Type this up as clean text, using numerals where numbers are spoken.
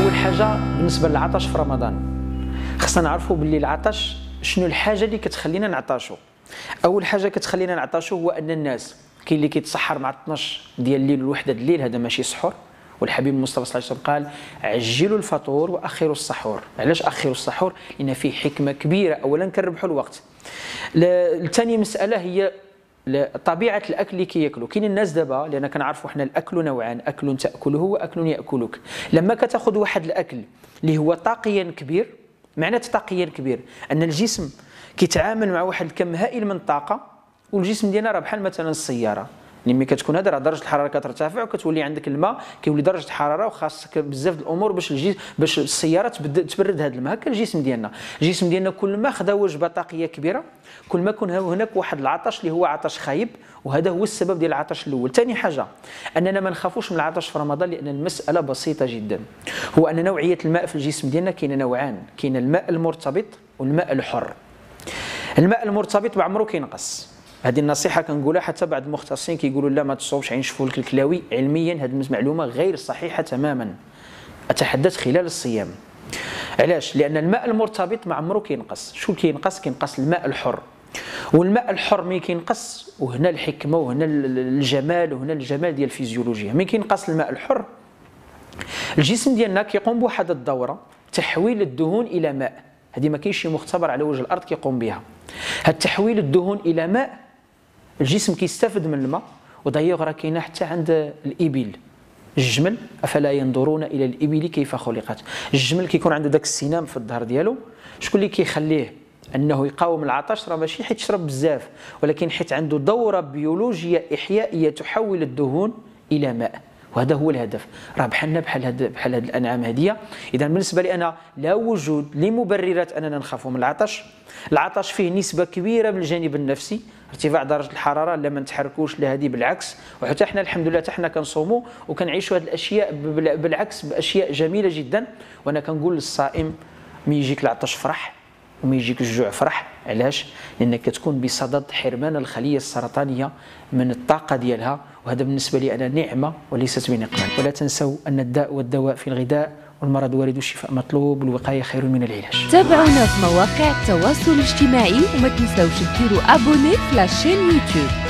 اول حاجه بالنسبه للعطش في رمضان، خصنا نعرفوا باللي العطش شنو الحاجه اللي كتخلينا نعطشوا. اول حاجه كتخلينا نعطشوا هو ان الناس كاين اللي كيتسحر مع 12 ديال الليل والوحده ديال الليل، هذا ماشي سحور. والحبيب المصطفى صلى الله عليه وسلم قال عجلوا الفطور واخروا السحور. علاش اخروا السحور؟ لان فيه حكمه كبيره. اولا كنربحوا الوقت. الثاني مساله هي طبيعه الاكل اللي كياكلوا. كاين الناس دابا، لان كنعرفوا حنا الاكل نوعان، اكل تاكله واكل ياكلك. لما كتاخذ واحد الاكل اللي هو طاقيا كبير، معنى طاقيا كبير ان الجسم كيتعامل مع واحد الكم هائل من الطاقه، والجسم ديالنا راه بحال مثلا السياره، ملي كتكون هذا راه درجه الحراره كترتفع وكتولي عندك الماء كيولي درجه الحراره، وخاصك بزاف د الامور باش السياره تبرد هذا الماء. هكا الجسم ديالنا كل ما خدا وجبه طاقيه كبيره كل ما كون هناك واحد العطش اللي هو عطش خايب، وهذا هو السبب ديال العطش الاول. ثاني حاجه اننا ما نخافوش من العطش في رمضان، لان المساله بسيطه جدا. هو ان نوعيه الماء في الجسم ديالنا كاين نوعان، كاين الماء المرتبط والماء الحر. الماء المرتبط ما عمره كينقص، هذه النصيحه كنقولها حتى بعض المختصين كيقولوا لا ما تصوبش عين شفوا لك الكلاوي. علميا هذه المعلومه غير صحيحه تماما، اتحدث خلال الصيام. علاش؟ لان الماء المرتبط ما عمره كينقص. شو كينقص الماء الحر. والماء الحر ملي كينقص، وهنا الحكمه وهنا الجمال وهنا الجمال ديال الفيزيولوجيا، ملي كينقص الماء الحر الجسم ديالنا كيقوم بواحد الدوره تحويل الدهون الى ماء. هذه ما كاينش شي مختبر على وجه الارض كيقوم بها. هاد تحويل الدهون الى ماء الجسم كيستافد من الماء. ودايوغ راه كاينه حتى عند الابل. الجمل افلا ينظرون الى الابل كيف خلقت. الجمل كيكون عنده داك السنام في الظهر ديالو، شكون اللي كيخليه انه يقاوم العطش؟ راه ماشي حيت يشرب بزاف، ولكن حيت عنده دوره بيولوجيه احيائيه تحول الدهون الى ماء. وهذا هو الهدف. راه بحال هاد الانعام هذه. اذا بالنسبه لي انا لا وجود لمبررات اننا نخافوا من العطش. العطش فيه نسبه كبيره من الجانب النفسي، ارتفاع درجه الحراره، لا ما نتحركوش لا هذه بالعكس. وحتى احنا الحمد لله حتى احنا كنصوموا وكنعيشوا هذه الاشياء بالعكس باشياء جميله جدا. وانا كنقول للصائم ملي يجيك العطش فرح وما يجيك الجوع فرح. علاش؟ لانك كتكون بصدد حرمان الخليه السرطانيه من الطاقه ديالها، وهذا بالنسبه لي انا نعمه وليست بنقمه. ولا تنسوا ان الداء والدواء في الغذاء، والمرض وارد والشفاء مطلوب، والوقايه خير من العلاج. تابعونا في مواقع التواصل الاجتماعي وما تنسوش ديروا ابوني في لاشين يوتيوب.